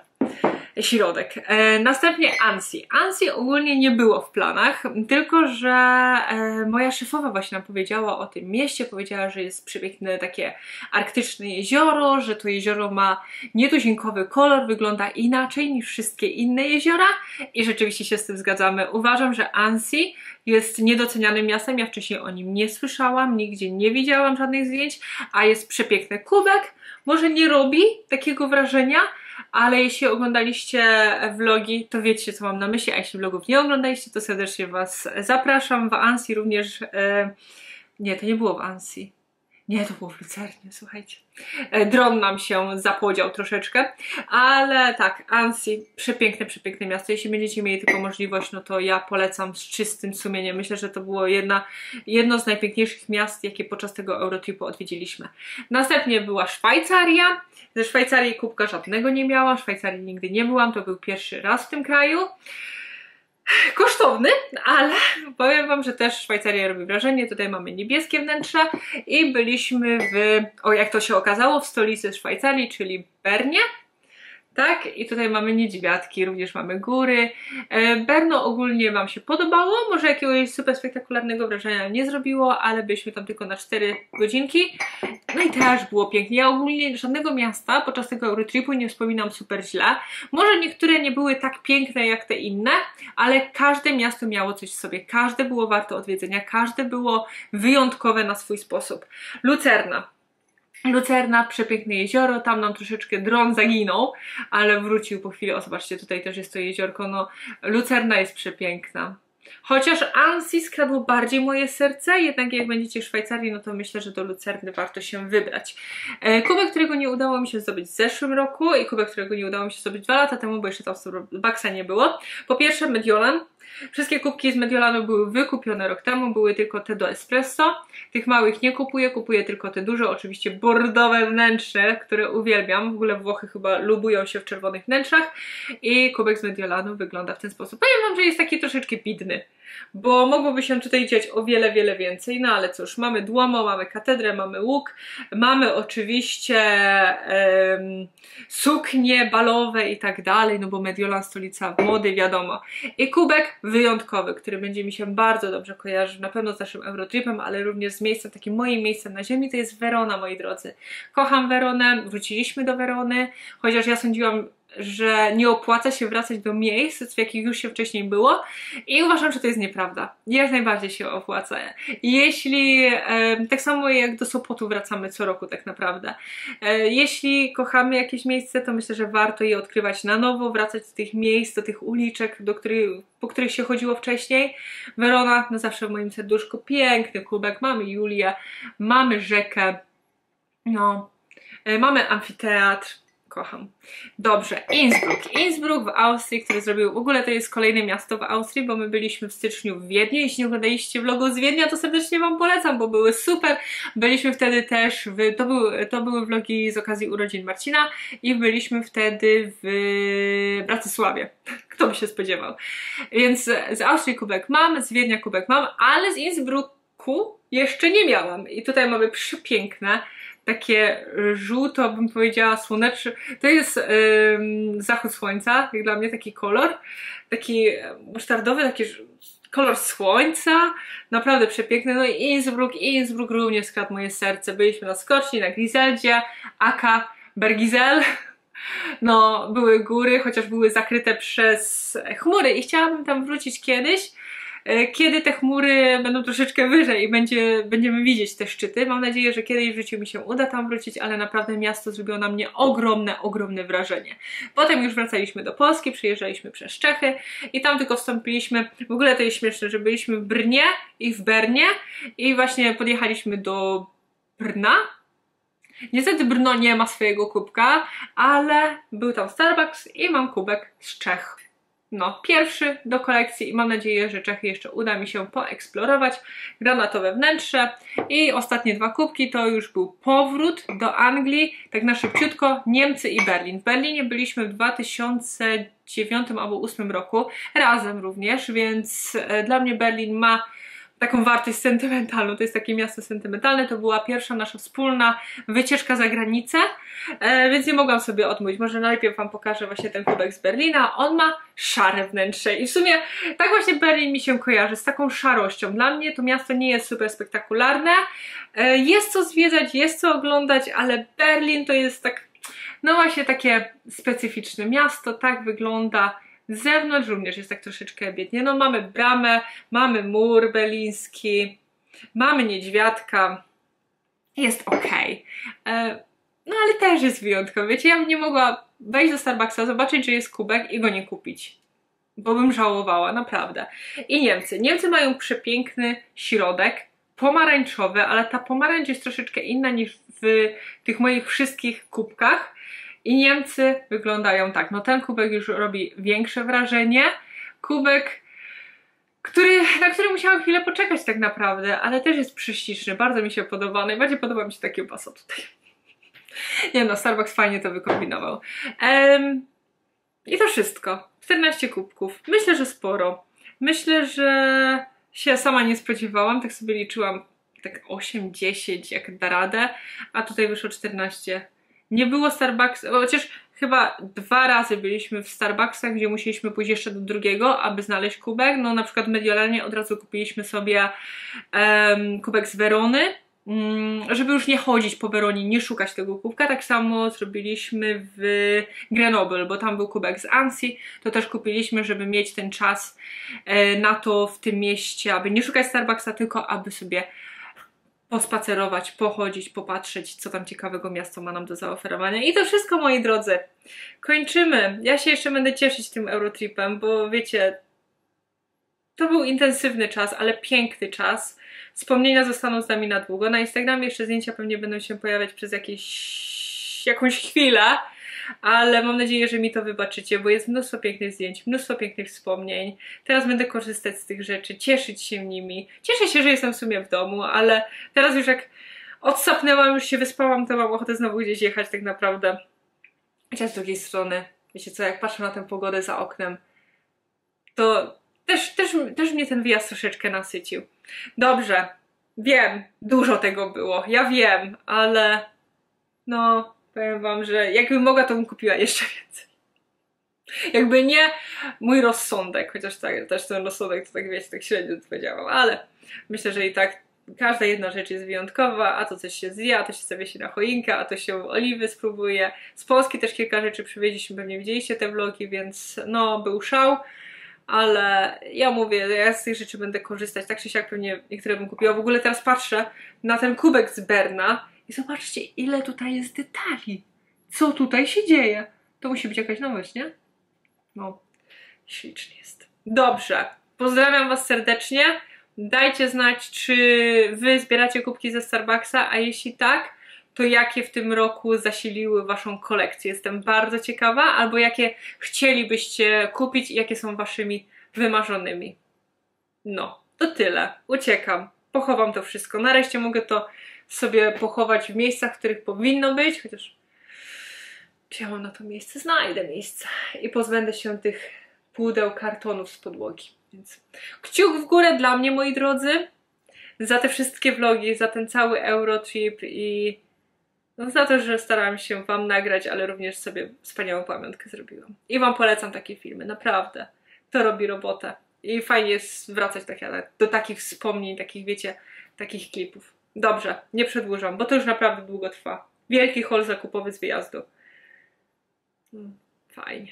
Środek. E, następnie Annecy. Annecy ogólnie nie było w planach, tylko że e, moja szefowa właśnie nam powiedziała o tym mieście, powiedziała, że jest przepiękne takie arktyczne jezioro, że to jezioro ma nietuzinkowy kolor, wygląda inaczej niż wszystkie inne jeziora i rzeczywiście się z tym zgadzamy. Uważam, że Annecy jest niedocenianym miastem, ja wcześniej o nim nie słyszałam, nigdzie nie widziałam żadnych zdjęć, a jest przepiękny kubek, może nie robi takiego wrażenia, ale jeśli oglądaliście vlogi, to wiecie, co mam na myśli, a jeśli vlogów nie oglądaliście, to serdecznie Was zapraszam. W Annecy również... E, nie, to nie było w Annecy. Nie, to było w Lucernie, słuchajcie. E, dron nam się zapodział troszeczkę, ale tak, Annecy, przepiękne, przepiękne miasto. Jeśli będziecie mieli tylko możliwość, no to ja polecam z czystym sumieniem. Myślę, że to było jedna, jedno z najpiękniejszych miast, jakie podczas tego Eurotripu odwiedziliśmy. Następnie była Szwajcaria. Ze Szwajcarii kubka żadnego nie miałam, w Szwajcarii nigdy nie byłam, to był pierwszy raz w tym kraju. Kosztowny, ale powiem Wam, że też Szwajcaria robi wrażenie. Tutaj mamy niebieskie wnętrze i byliśmy w, o jak to się okazało, w stolicy Szwajcarii, czyli Bernie. Tak, i tutaj mamy niedźwiadki, również mamy góry. Brno ogólnie Wam się podobało, może jakiegoś super spektakularnego wrażenia nie zrobiło, ale byliśmy tam tylko na cztery godzinki. No i też było pięknie. Ja ogólnie żadnego miasta podczas tego Eurotripu nie wspominam super źle. Może niektóre nie były tak piękne jak te inne, ale każde miasto miało coś w sobie. Każde było warte odwiedzenia, każde było wyjątkowe na swój sposób. Lucerna. Lucerna, przepiękne jezioro, tam nam troszeczkę dron zaginął, ale wrócił po chwili. O, zobaczcie, tutaj też jest to jeziorko, no Lucerna jest przepiękna. Chociaż Annecy skradło bardziej moje serce, jednak jak będziecie w Szwajcarii, no to myślę, że do Lucerny warto się wybrać. E, kubek, którego nie udało mi się zdobyć w zeszłym roku i kubek, którego nie udało mi się zdobyć dwa lata temu, bo jeszcze tam Starbucksa nie było. Po pierwsze Mediolan. Wszystkie kubki z Mediolanu były wykupione rok temu, były tylko te do espresso. Tych małych nie kupuję, kupuję tylko te duże, oczywiście bordowe wnętrze, które uwielbiam. W ogóle Włochy chyba lubują się w czerwonych wnętrzach i kubek z Mediolanu wygląda w ten sposób. Powiem wam, że jest taki troszeczkę bidny, bo mogłoby się tutaj dziać o wiele, wiele więcej, no ale cóż, mamy Duomo, mamy katedrę, mamy łuk, mamy oczywiście um, suknie balowe i tak dalej, no bo Mediolan, stolica mody, wiadomo. I kubek wyjątkowy, który będzie mi się bardzo dobrze kojarzył, na pewno z naszym Eurotripem, ale również z miejscem, takim moim miejscem na ziemi, to jest Werona, moi drodzy. Kocham Weronę, wróciliśmy do Werony, chociaż ja sądziłam, że nie opłaca się wracać do miejsc, w jakich już się wcześniej było i uważam, że to jest nieprawda. Jak najbardziej się opłaca. Jeśli, e, tak samo jak do Sopotu wracamy co roku tak naprawdę. E, jeśli kochamy jakieś miejsce, to myślę, że warto je odkrywać na nowo, wracać do tych miejsc, do tych uliczek, do których, po których się chodziło wcześniej. Werona, no zawsze w moim serduszku, piękny kubek, mamy Julię, mamy rzekę, no, e, mamy amfiteatr. Kocham. Dobrze, Innsbruck. Innsbruck w Austrii, który zrobił, w ogóle to jest kolejne miasto w Austrii, bo my byliśmy w styczniu w Wiedniu. Jeśli nie oglądaliście vlogu z Wiednia, to serdecznie wam polecam, bo były super. Byliśmy wtedy też, w, to, były, to były vlogi z okazji urodzin Marcina i byliśmy wtedy w Bratysławie. Kto by się spodziewał. Więc z Austrii kubek mam, z Wiednia kubek mam, ale z Innsbrucku jeszcze nie miałam. I tutaj mamy przepiękne, takie żółto, bym powiedziała, słoneczne. To jest yy, zachód słońca, jak dla mnie taki kolor, taki musztardowy, taki kolor słońca, naprawdę przepiękny. No i Innsbruck, Innsbruck również skradł moje serce. Byliśmy na skoczni, na Griseldzie, aka Bergisel. No, były góry, chociaż były zakryte przez chmury i chciałabym tam wrócić kiedyś, kiedy te chmury będą troszeczkę wyżej i będzie, będziemy widzieć te szczyty. Mam nadzieję, że kiedyś w życiu mi się uda tam wrócić, ale naprawdę miasto zrobiło na mnie ogromne, ogromne wrażenie. Potem już wracaliśmy do Polski, przyjeżdżaliśmy przez Czechy i tam tylko wstąpiliśmy, w ogóle to jest śmieszne, że byliśmy w Brnie i w Bernie i właśnie podjechaliśmy do Brna. Niestety Brno nie ma swojego kubka, ale był tam Starbucks i mam kubek z Czech. No, pierwszy do kolekcji i mam nadzieję, że Czechy jeszcze uda mi się poeksplorować. Granatowe wnętrze i ostatnie dwa kubki to już był powrót do Anglii, tak na szybciutko, Niemcy i Berlin. W Berlinie byliśmy w dwa tysiące dziewiątym albo dwa tysiące ósmym roku, razem również, więc e, dla mnie Berlin ma taką wartość sentymentalną, to jest takie miasto sentymentalne, to była pierwsza nasza wspólna wycieczka za granicę, e, więc nie mogłam sobie odmówić. Może najpierw wam pokażę właśnie ten kubek z Berlina. On ma szare wnętrze i w sumie tak właśnie Berlin mi się kojarzy, z taką szarością. Dla mnie to miasto nie jest super spektakularne, e, jest co zwiedzać, jest co oglądać, ale Berlin to jest tak, no właśnie takie specyficzne miasto, tak wygląda. Z zewnątrz również jest tak troszeczkę biednie. No mamy bramę, mamy mur berliński, mamy niedźwiadka, jest okej. Okay. No ale też jest wyjątkowy. Wiecie, ja bym nie mogła wejść do Starbucksa, zobaczyć, że jest kubek i go nie kupić. Bo bym żałowała, naprawdę. I Niemcy. Niemcy mają przepiękny środek, pomarańczowy, ale ta pomarańcz jest troszeczkę inna niż w tych moich wszystkich kubkach. I Niemcy wyglądają tak. No ten kubek już robi większe wrażenie. Kubek, który, na który musiałam chwilę poczekać tak naprawdę, ale też jest prześliczny. Bardzo mi się podoba. Najbardziej podoba mi się taki opaso tutaj. Nie no, Starbucks fajnie to wykombinował. Um, I to wszystko. czternaście kubków. Myślę, że sporo. Myślę, że się sama nie spodziewałam. Tak sobie liczyłam tak osiem dziesięć jak da radę, a tutaj wyszło czternaście. Nie było Starbucks, chociaż chyba dwa razy byliśmy w Starbucksach, gdzie musieliśmy pójść jeszcze do drugiego, aby znaleźć kubek. No na przykład w Mediolanie od razu kupiliśmy sobie um, kubek z Werony, um, żeby już nie chodzić po Weronie, nie szukać tego kubka. Tak samo zrobiliśmy w Grenoble, bo tam był kubek z Annecy. To też kupiliśmy, żeby mieć ten czas e, na to w tym mieście, aby nie szukać Starbucksa, tylko aby sobie pospacerować, pochodzić, popatrzeć, co tam ciekawego miasto ma nam do zaoferowania. I to wszystko, moi drodzy. Kończymy. Ja się jeszcze będę cieszyć tym Eurotripem, bo wiecie, to był intensywny czas, ale piękny czas. Wspomnienia zostaną z nami na długo. Na Instagramie jeszcze zdjęcia pewnie będą się pojawiać przez jakieś, jakąś chwilę. ale mam nadzieję, że mi to wybaczycie, bo jest mnóstwo pięknych zdjęć, mnóstwo pięknych wspomnień. Teraz będę korzystać z tych rzeczy, cieszyć się nimi. Cieszę się, że jestem w sumie w domu, ale teraz już jak odsapnęłam, już się wyspałam, to mam ochotę znowu gdzieś jechać tak naprawdę. Chociaż z drugiej strony, wiecie co, jak patrzę na tę pogodę za oknem, to też, też, też mnie ten wyjazd troszeczkę nasycił. Dobrze, wiem, dużo tego było, ja wiem, ale no, powiem wam, że jakbym mogła, to bym kupiła jeszcze więcej. Jakby nie mój rozsądek, chociaż tak, też ten rozsądek to tak wiecie, tak średnio powiedziałam, ale myślę, że i tak każda jedna rzecz jest wyjątkowa, a to coś się zje, a to się sobie się na choinkę, a to się oliwy spróbuje. Z Polski też kilka rzeczy przywieźliśmy, pewnie widzieliście te vlogi, więc no, był szał, ale ja mówię, ja z tych rzeczy będę korzystać, tak czy siak pewnie niektóre bym kupiła. W ogóle teraz patrzę na ten kubek z Berna i zobaczcie, ile tutaj jest detali. Co tutaj się dzieje? To musi być jakaś nowość, nie? No, ślicznie jest. Dobrze, pozdrawiam was serdecznie. Dajcie znać, czy wy zbieracie kubki ze Starbucksa, a jeśli tak, to jakie w tym roku zasiliły waszą kolekcję. Jestem bardzo ciekawa, albo jakie chcielibyście kupić i jakie są waszymi wymarzonymi. No, to tyle. Uciekam. Pochowam to wszystko. Nareszcie mogę to sobie pochować w miejscach, w których powinno być, chociaż czy ja mam na to miejsce? Znajdę miejsce. I pozbędę się tych pudeł kartonów z podłogi. Więc kciuk w górę dla mnie, moi drodzy, za te wszystkie vlogi, za ten cały Eurotrip i no, za to, że starałam się wam nagrać, ale również sobie wspaniałą pamiątkę zrobiłam. I wam polecam takie filmy, naprawdę. To robi robotę. I fajnie jest wracać tak, do takich wspomnień, takich wiecie, takich klipów. Dobrze, nie przedłużam, bo to już naprawdę długo trwa. Wielki haul zakupowy z wyjazdu. Hmm, fajnie.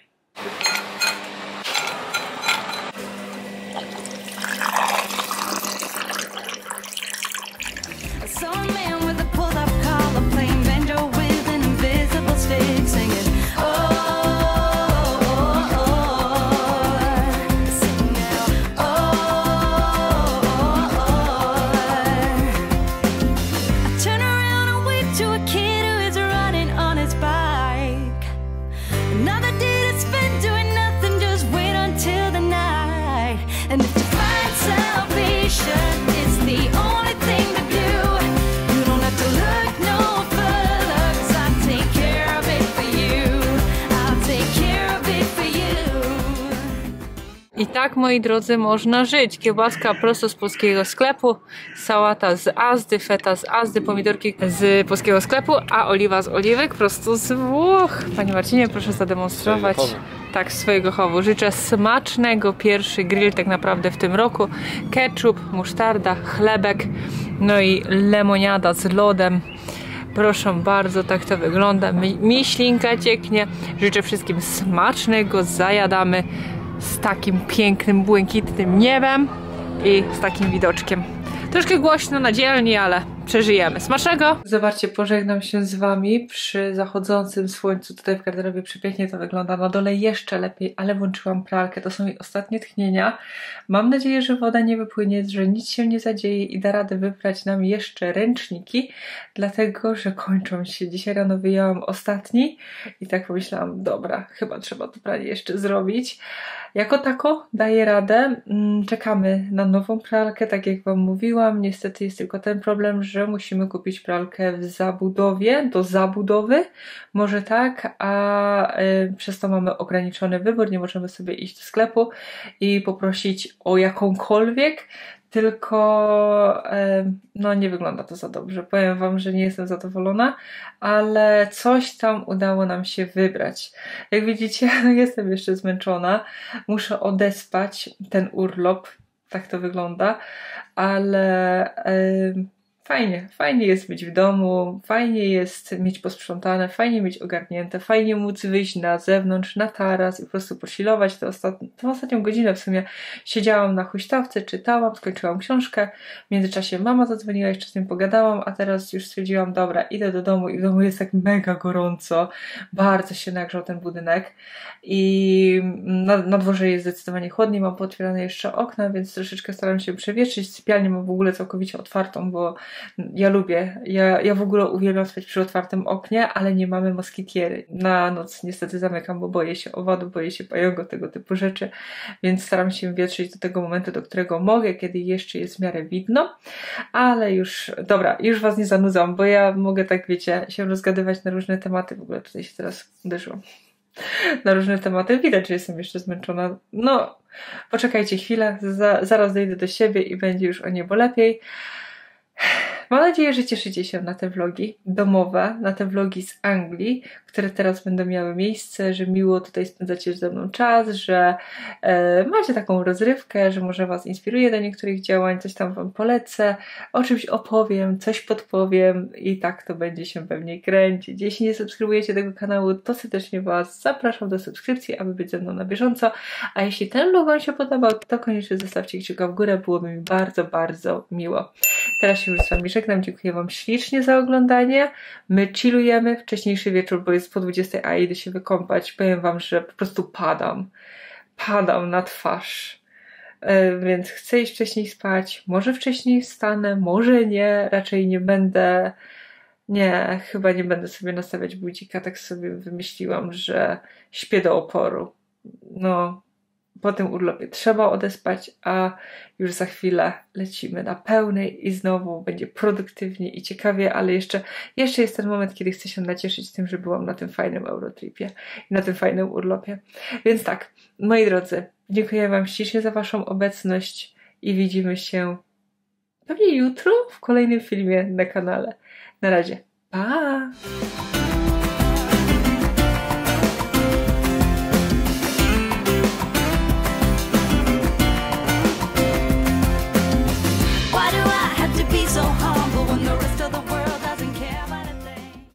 I tak, moi drodzy, można żyć. Kiełbaska prosto z polskiego sklepu, sałata z Asdy, feta z Asdy, pomidorki z polskiego sklepu, a oliwa z oliwek prosto z Włoch. Panie Marcinie, proszę zademonstrować. Tak, swojego chowu. Życzę smacznego. Pierwszy grill tak naprawdę w tym roku. Ketchup, musztarda, chlebek, no i lemoniada z lodem. Proszę bardzo, tak to wygląda. Mi, mi ślinka cieknie. Życzę wszystkim smacznego. Zajadamy z takim pięknym, błękitnym niebem i z takim widoczkiem. Troszkę głośno na dzielni, ale przeżyjemy. Smacznego! Zobaczcie, pożegnam się z wami przy zachodzącym słońcu. Tutaj w garderobie przepięknie to wygląda. Na dole jeszcze lepiej, ale włączyłam pralkę. To są jej ostatnie tchnienia. Mam nadzieję, że woda nie wypłynie, że nic się nie zadzieje i da radę wyprać nam jeszcze ręczniki, dlatego, że kończą się. Dzisiaj rano wyjęłam ostatni i tak pomyślałam, dobra, chyba trzeba to pranie jeszcze zrobić. Jako tako daję radę. Czekamy na nową pralkę, tak jak wam mówiłam. Niestety jest tylko ten problem, że musimy kupić pralkę w zabudowie, do zabudowy, może tak, a y, przez to mamy ograniczony wybór, nie możemy sobie iść do sklepu i poprosić o jakąkolwiek, tylko y, no nie wygląda to za dobrze. Powiem wam, że nie jestem zadowolona, ale coś tam udało nam się wybrać. Jak widzicie, jestem jeszcze zmęczona, muszę odespać ten urlop, tak to wygląda, ale y, Fajnie, fajnie jest być w domu, fajnie jest mieć posprzątane, fajnie mieć ogarnięte, fajnie móc wyjść na zewnątrz, na taras i po prostu posilować. Tę ostatni, tę ostatnią godzinę w sumie siedziałam na huśtawce, czytałam, skończyłam książkę. W międzyczasie mama zadzwoniła, jeszcze z nią pogadałam, a teraz już stwierdziłam, dobra, idę do domu i w domu jest tak mega gorąco. Bardzo się nagrzał ten budynek i na, na dworze jest zdecydowanie chłodniej, mam pootwierane jeszcze okna, więc troszeczkę staram się przewietrzyć. Sypialnię mam w ogóle całkowicie otwartą, bo Ja lubię, ja, ja w ogóle uwielbiam spać przy otwartym oknie, ale nie mamy moskitiery. Na noc niestety zamykam, bo boję się owadu, boję się pająka, tego typu rzeczy, więc staram się wietrzyć do tego momentu, do którego mogę, kiedy jeszcze jest w miarę widno, ale już, dobra, już was nie zanudzam, bo ja mogę tak, wiecie, się rozgadywać na różne tematy, w ogóle tutaj się teraz uderzyłam. Na różne tematy. Widać, że jestem jeszcze zmęczona. No, poczekajcie chwilę, za, zaraz dojdę do siebie i będzie już o niebo lepiej. Mam nadzieję, że cieszycie się na te vlogi domowe, na te vlogi z Anglii, które teraz będą miały miejsce, że miło tutaj spędzacie ze mną czas, że e, macie taką rozrywkę, że może was inspiruje do niektórych działań, coś tam wam polecę, o czymś opowiem, coś podpowiem i tak to będzie się pewnie kręcić. Jeśli nie subskrybujecie tego kanału, to serdecznie was zapraszam do subskrypcji, aby być ze mną na bieżąco, a jeśli ten vlog wam się podobał, to koniecznie zostawcie kciuka w górę, byłoby mi bardzo, bardzo miło. Teraz się już z wami żegnam, dziękuję wam ślicznie za oglądanie. My chillujemy, wcześniejszy wieczór, bo jest po dwudziestej, a idę się wykąpać. Powiem wam, że po prostu padam. Padam na twarz. Yy, więc chcę iść wcześniej spać. Może wcześniej wstanę, może nie. Raczej nie będę... Nie, chyba nie będę sobie nastawiać budzika. Tak sobie wymyśliłam, że śpię do oporu. No... Po tym urlopie trzeba odespać, a już za chwilę lecimy na pełnej i znowu będzie produktywnie i ciekawie, ale jeszcze, jeszcze jest ten moment, kiedy chcę się nacieszyć tym, że byłam na tym fajnym Eurotripie i na tym fajnym urlopie. Więc tak, moi drodzy, dziękuję wam ślicznie za waszą obecność i widzimy się pewnie jutro w kolejnym filmie na kanale. Na razie, pa!